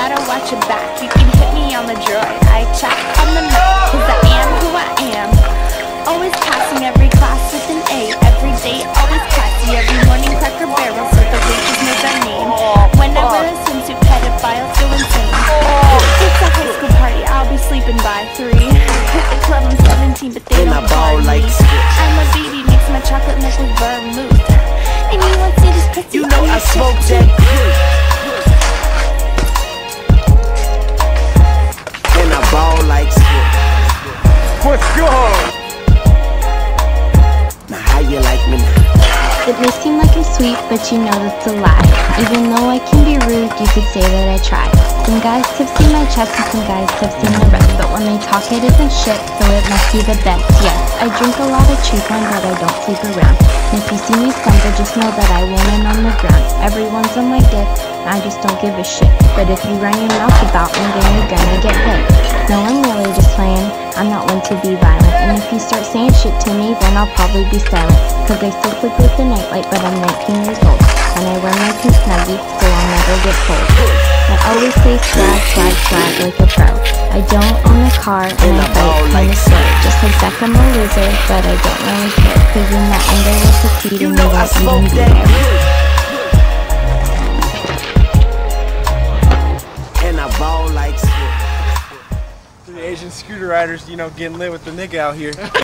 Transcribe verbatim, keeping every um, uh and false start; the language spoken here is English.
gotta watch your back. You can hit me on the droid, I check on the map, cause I am who I am. Always passing every class with an A. Every day, always classy. Every morning, cracker barrels so the waiters know their name. When I wear a swimsuit, pedophiles go insane. It's a high school party, I'll be sleeping by three. Hit the club, I'm seventeen, but they don't call me. I'm a baby, mix my chocolate milk with vermouth. And you want to see this pussy? You know I smoke that good. And I ball like spit. What's good? Now how you like me now? It may seem like I'm sweet, but you know that's a lie. Even though I can be rude, you could say that I try. Some guys have seen my chest and some guys have seen the rest, but when they talk it isn't shit, so it must be the best. Yes, I drink a lot of cheap wine, but I don't sleep around. And if you see me stumble, just know that I won't end on the ground. Everyone's on my dick, I just don't give a shit. But if you run your mouth about me, then you're gonna get hit. No, I'm really just playing, I'm not one to be violent. And if you start saying shit to me, then I'll probably be silent. Cause I still sleep with the nightlight, but I'm nineteen years old. And I wear my pink snuggie, so I'll never get cold. I always say swag, swag, swag like a pro. I don't own a car, and I fight kinda slow. Just like Beck, I'm a loser, but I don't really care. Cause in the end I will succeed, and you won't even be there. And I ball like spit. Three Asian scooter riders, you know, getting lit with the nigga out here.